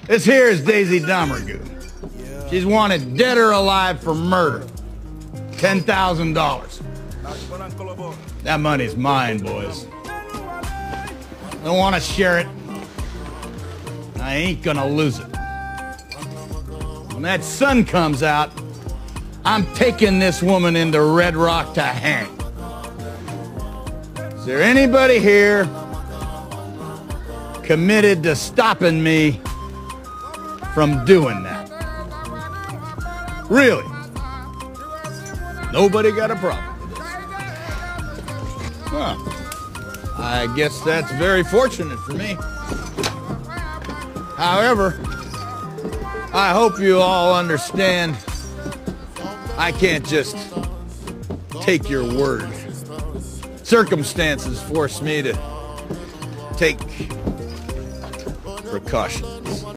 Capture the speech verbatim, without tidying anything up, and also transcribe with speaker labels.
Speaker 1: This here is Daisy Domergue. She's wanted dead or alive for murder. ten thousand dollars. That money's mine, boys. Don't want to share it. I ain't gonna lose it. When that sun comes out, I'm taking this woman into Red Rock to hang. Is there anybody here committed to stopping me from doing that? Really? Nobody got a problem with this? Well, I guess that's very fortunate for me. However, I hope you all understand I can't just take your word. Circumstances force me to take precautions.